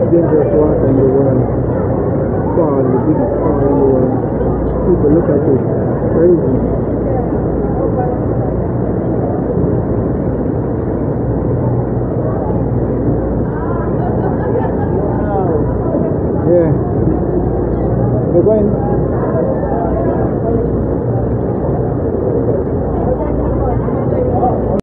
dangerous water in the world. Fall, the biggest fall in the world. People look at it crazy. Yeah. We're going.